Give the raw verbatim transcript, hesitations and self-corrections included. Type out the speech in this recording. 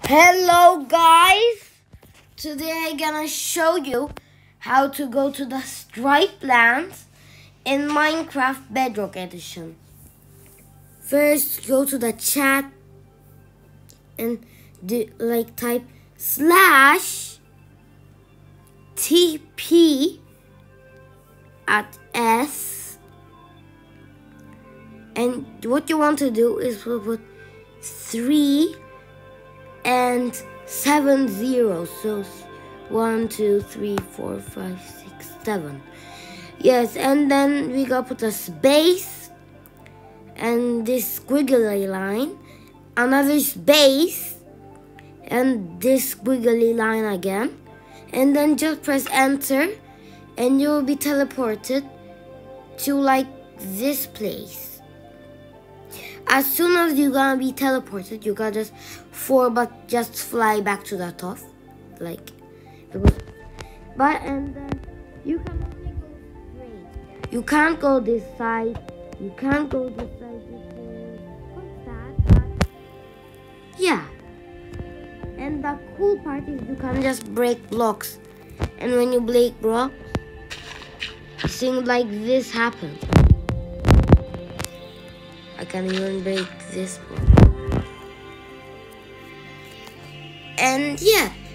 Hello guys, today I'm gonna show you how to go to the striped lands in Minecraft Bedrock Edition. First go to the chat and do, like type slash tp at s, and what you want to do is put three and seven zeros, so one, two, three, four, five, six, seven. Yes, and then we gotta put a space and this squiggly line, another space, and this squiggly line again, and then just press enter, and you will be teleported to like this place. As soon as you're gonna be teleported, you gotta just four but just fly back to the top, like, but and then you can only go straight. You can't go this side. You can't go this side. What's that? But yeah. And the cool part is you can just break blocks, and when you break blocks, things like this happen. I can even break this one. And yeah.